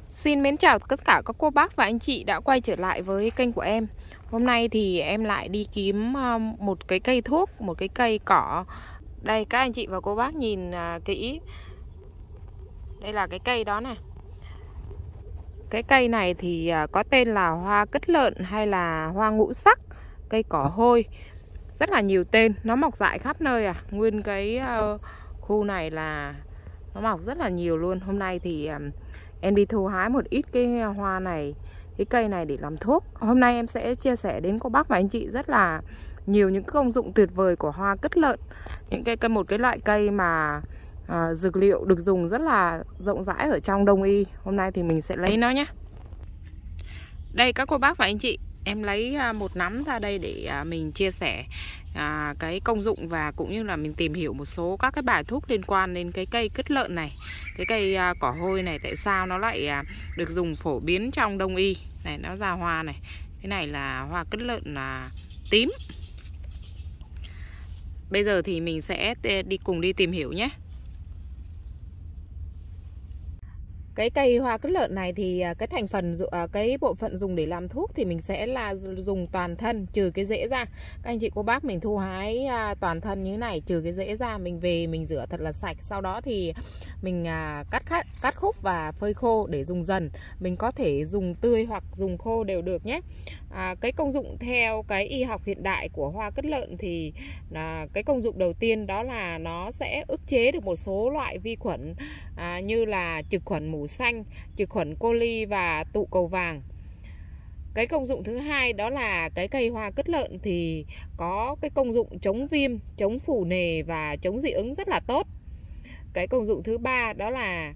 Xin mến chào tất cả các cô bác và anh chị đã quay trở lại với kênh của em. Hôm nay thì em lại đi kiếm một cái cây thuốc, một cái cây cỏ. Đây các anh chị và cô bác nhìn kỹ. Đây là cái cây đó này. Cái cây này thì có tên là hoa cứt lợn hay là hoa ngũ sắc, cây cỏ hôi. Rất là nhiều tên, nó mọc rải khắp nơi Nguyên cái khu này là nó mọc rất là nhiều luôn. Hôm nay thì em đi thu hái một ít cái hoa này, cái cây này để làm thuốc. Hôm nay em sẽ chia sẻ đến cô bác và anh chị rất là nhiều những công dụng tuyệt vời của hoa cứt lợn. Một cái loại cây mà dược liệu được dùng rất là rộng rãi ở trong Đông y. Hôm nay thì mình sẽ lấy nó nhé. Đây các cô bác và anh chị, em lấy một nắm ra đây để mình chia sẻ cái công dụng và cũng như là mình tìm hiểu một số các cái bài thuốc liên quan đến cái cây cứt lợn này. Cái cây cỏ hôi này tại sao nó lại được dùng phổ biến trong Đông y. Này nó ra hoa này. Cái này là hoa cứt lợn là tím. Bây giờ thì mình sẽ cùng đi tìm hiểu nhé. Cái cây hoa cứt lợn này thì cái thành phần cái bộ phận dùng để làm thuốc thì mình sẽ là dùng toàn thân trừ cái rễ ra. Các anh chị cô bác mình thu hái toàn thân như thế này, trừ cái rễ ra, mình về mình rửa thật là sạch. Sau đó thì mình cắt khúc và phơi khô để dùng dần. Mình có thể dùng tươi hoặc dùng khô đều được nhé. Cái công dụng theo cái y học hiện đại của hoa cứt lợn thì cái công dụng đầu tiên đó là nó sẽ ức chế được một số loại vi khuẩn như là trực khuẩn mủ xanh, trực khuẩn coli và tụ cầu vàng. Cái công dụng thứ hai đó là cái cây hoa cứt lợn thì có cái công dụng chống viêm, chống phù nề và chống dị ứng rất là tốt. Cái công dụng thứ ba đó là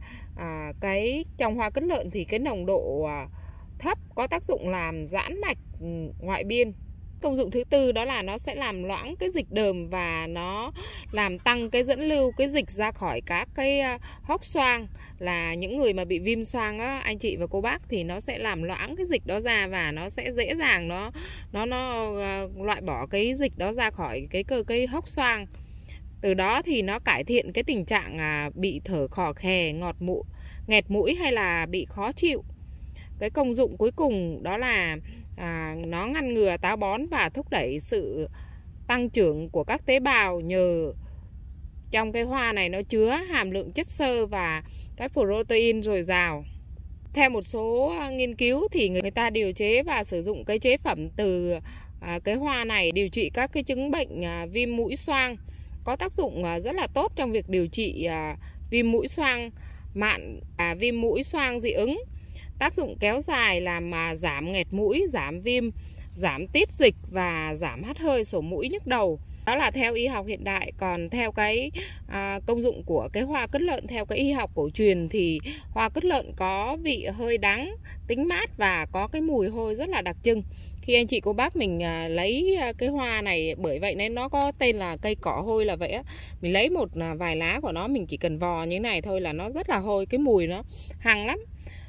cái trong hoa cứt lợn thì cái nồng độ thấp có tác dụng làm giãn mạch ngoại biên. Công dụng thứ tư đó là nó sẽ làm loãng cái dịch đờm và nó làm tăng cái dẫn lưu cái dịch ra khỏi các cái hốc xoang. Là những người mà bị viêm xoang á, anh chị và cô bác, thì nó sẽ làm loãng cái dịch đó ra và nó sẽ dễ dàng nó loại bỏ cái dịch đó ra khỏi cái hốc xoang. Từ đó thì nó cải thiện cái tình trạng bị thở khò khè, nghẹt mũi hay là bị khó chịu. Cái công dụng cuối cùng đó là nó ngăn ngừa táo bón và thúc đẩy sự tăng trưởng của các tế bào, nhờ trong cái hoa này nó chứa hàm lượng chất xơ và cái protein dồi dào. Theo một số nghiên cứu thì người ta điều chế và sử dụng cái chế phẩm từ cái hoa này điều trị các cái chứng bệnh viêm mũi xoang, có tác dụng rất là tốt trong việc điều trị viêm mũi xoang mạn, viêm mũi xoang dị ứng. Tác dụng kéo dài làm giảm nghẹt mũi, giảm viêm, giảm tiết dịch và giảm hắt hơi, sổ mũi, nhức đầu. Đó là theo y học hiện đại. Còn theo cái công dụng của cái hoa cứt lợn theo cái y học cổ truyền thì hoa cứt lợn có vị hơi đắng, tính mát và có cái mùi hôi rất là đặc trưng. Khi anh chị cô bác mình lấy cái hoa này, bởi vậy nên nó có tên là cây cỏ hôi là vậy á. Mình lấy một vài lá của nó, mình chỉ cần vò như thế này thôi là nó rất là hôi, cái mùi nó hăng lắm.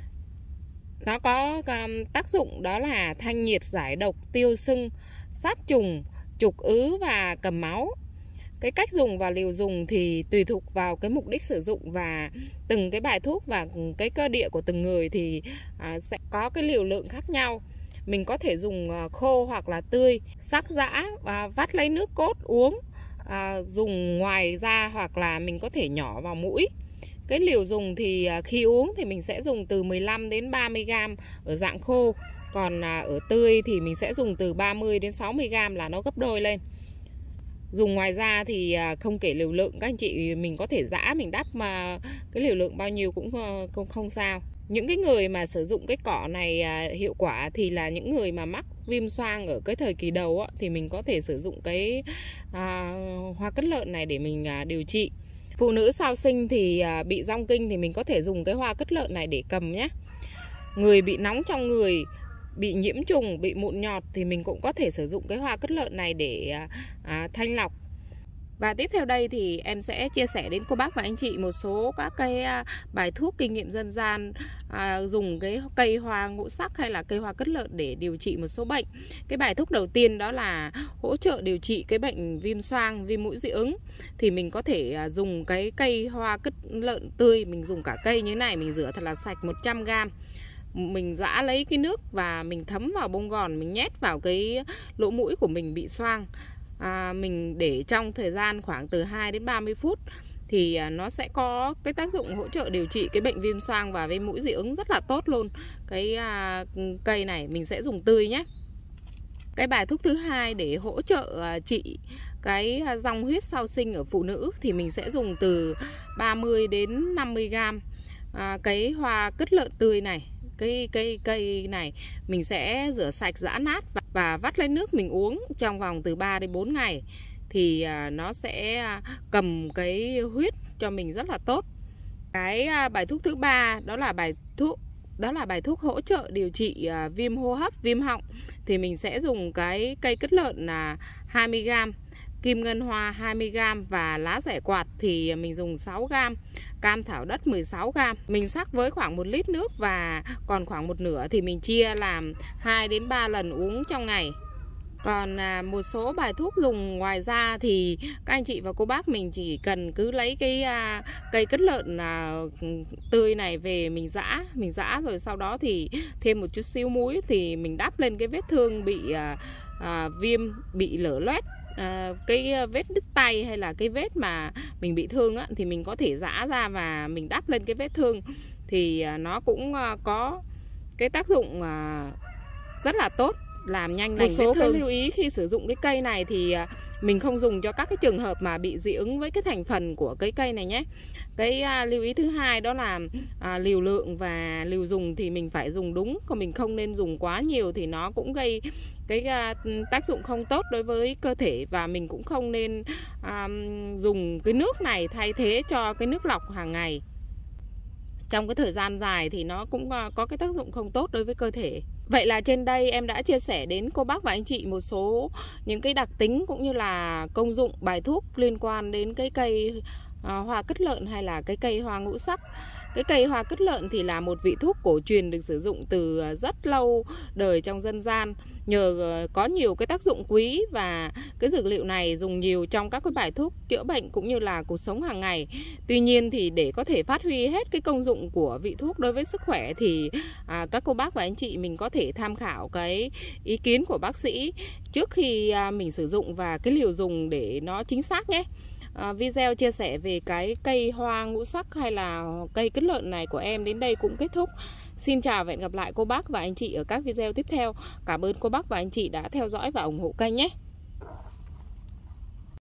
Nó có tác dụng đó là thanh nhiệt, giải độc, tiêu sưng, sát trùng, trục ứ và cầm máu. Cái cách dùng và liều dùng thì tùy thuộc vào cái mục đích sử dụng và từng cái bài thuốc và cái cơ địa của từng người thì sẽ có cái liều lượng khác nhau. Mình có thể dùng khô hoặc là tươi, sắc giã và vắt lấy nước cốt uống, dùng ngoài ra hoặc là mình có thể nhỏ vào mũi. Cái liều dùng thì khi uống thì mình sẽ dùng từ 15 đến 30 gram ở dạng khô. Còn ở tươi thì mình sẽ dùng từ 30 đến 60 gram là nó gấp đôi lên. Dùng ngoài ra thì không kể liều lượng, các anh chị mình có thể giã mình đắp mà cái liều lượng bao nhiêu cũng không sao. Những cái người mà sử dụng cái cỏ này hiệu quả thì là những người mà mắc viêm xoang ở cái thời kỳ đầu á, thì mình có thể sử dụng cái hoa cứt lợn này để mình điều trị. Phụ nữ sau sinh thì bị dong kinh thì mình có thể dùng cái hoa cứt lợn này để cầm nhé. Người bị nóng trong người, bị nhiễm trùng, bị mụn nhọt thì mình cũng có thể sử dụng cái hoa cứt lợn này để thanh lọc. Và tiếp theo đây thì em sẽ chia sẻ đến cô bác và anh chị một số các cái bài thuốc kinh nghiệm dân gian dùng cái cây hoa ngũ sắc hay là cây hoa cất lợn để điều trị một số bệnh. Cái bài thuốc đầu tiên đó là hỗ trợ điều trị cái bệnh viêm xoang, viêm mũi dị ứng. Thì mình có thể dùng cái cây hoa cất lợn tươi, mình dùng cả cây như thế này, mình rửa thật là sạch 100g. Mình giã lấy cái nước và mình thấm vào bông gòn, mình nhét vào cái lỗ mũi của mình bị xoang. Mình để trong thời gian khoảng từ 2 đến 30 phút thì nó sẽ có cái tác dụng hỗ trợ điều trị cái bệnh viêm xoang và viêm mũi dị ứng rất là tốt luôn. Cái cây này mình sẽ dùng tươi nhé. Cái bài thuốc thứ hai để hỗ trợ trị cái dòng huyết sau sinh ở phụ nữ thì mình sẽ dùng từ 30 đến 50g cái hoa cất lợn tươi này. Cây này mình sẽ rửa sạch, giã nát và vắt lấy nước mình uống trong vòng từ 3 đến 4 ngày thì nó sẽ cầm cái huyết cho mình rất là tốt. Cái bài thuốc thứ ba đó là bài thuốc hỗ trợ điều trị viêm hô hấp, viêm họng thì mình sẽ dùng cái cây cất lợn là 20g, kim ngân hoa 20g và lá rẻ quạt thì mình dùng 6g, cam thảo đất 16g. Mình sắc với khoảng 1 lít nước và còn khoảng một nửa thì mình chia làm 2 đến 3 lần uống trong ngày. Còn một số bài thuốc dùng ngoài ra thì các anh chị và cô bác mình chỉ cần cứ lấy cái cây cất lợn tươi này về mình giã rồi sau đó thì thêm một chút xíu muối thì mình đắp lên cái vết thương bị viêm, bị lở loét, cái vết đứt tay hay là cái vết mà mình bị thương á, thì mình có thể giã ra và mình đắp lên cái vết thương thì nó cũng có cái tác dụng rất là tốt, làm nhanh lành. Một số cái lưu ý khi sử dụng cái cây này thì mình không dùng cho các cái trường hợp mà bị dị ứng với cái thành phần của cái cây này nhé. Cái lưu ý thứ hai đó là liều lượng và liều dùng thì mình phải dùng đúng, còn mình không nên dùng quá nhiều thì nó cũng gây cái tác dụng không tốt đối với cơ thể. Và mình cũng không nên dùng cái nước này thay thế cho cái nước lọc hàng ngày trong cái thời gian dài thì nó cũng có cái tác dụng không tốt đối với cơ thể. Vậy là trên đây em đã chia sẻ đến cô bác và anh chị một số những cái đặc tính cũng như là công dụng bài thuốc liên quan đến cái cây hoa cất lợn hay là cái cây hoa ngũ sắc. Cái cây hoa cất lợn thì là một vị thuốc cổ truyền được sử dụng từ rất lâu đời trong dân gian, nhờ có nhiều cái tác dụng quý và cái dược liệu này dùng nhiều trong các cái bài thuốc chữa bệnh cũng như là cuộc sống hàng ngày. Tuy nhiên thì để có thể phát huy hết cái công dụng của vị thuốc đối với sức khỏe thì các cô bác và anh chị mình có thể tham khảo cái ý kiến của bác sĩ trước khi mình sử dụng và cái liều dùng để nó chính xác nhé. Video chia sẻ về cái cây hoa ngũ sắc hay là cây cất lợn này của em đến đây cũng kết thúc. Xin chào và hẹn gặp lại cô bác và anh chị ở các video tiếp theo. Cảm ơn cô bác và anh chị đã theo dõi và ủng hộ kênh nhé.